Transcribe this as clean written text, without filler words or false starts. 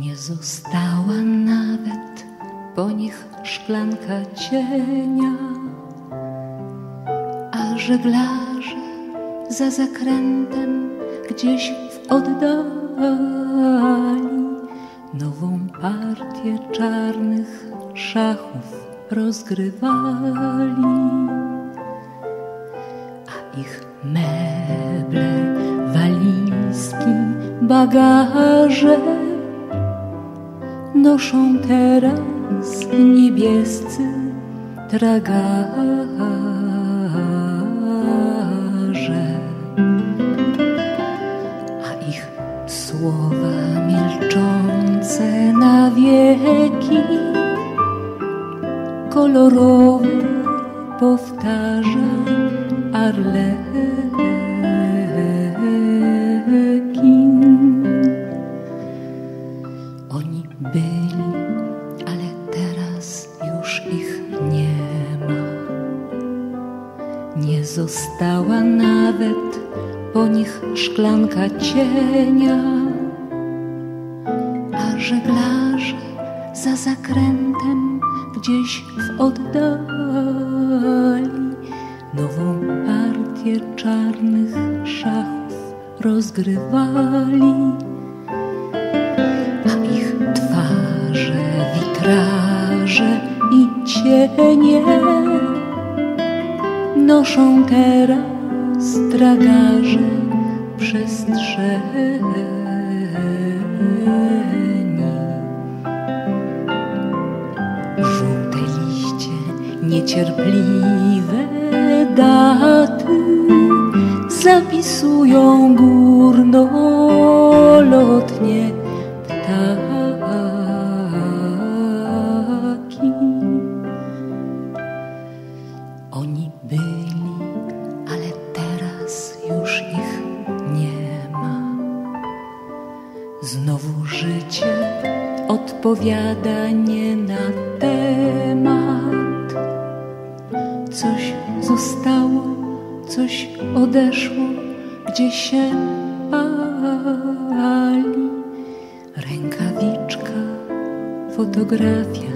Nie została nawet po nich szklanka cienia, a żeglarze za zakrętem gdzieś w oddali nową partię czarnych szachów rozgrywali, a ich meble, walizki, bagaże noszą teraz niebiescy tragarze, a ich słowa milczące na wieki kolorowo powtarza Arlekin. Oni byli, ale teraz już ich nie ma. Nie została nawet po nich szklanka cienia, a żeglarze za zakrętem gdzieś w oddali nową partię czarnych szachów rozgrywali, a ich twarze, witraże i cienie noszą teraz tragarze przestrzeni. Żółte liście, niecierpliwe daty zapisują górnolotnie ptaki. Oni byli, ale teraz już ich nie ma. Znowu życie odpowiada nie na temat. Coś zostało, coś odeszło, gdzie się pali. Rękawiczka, fotografia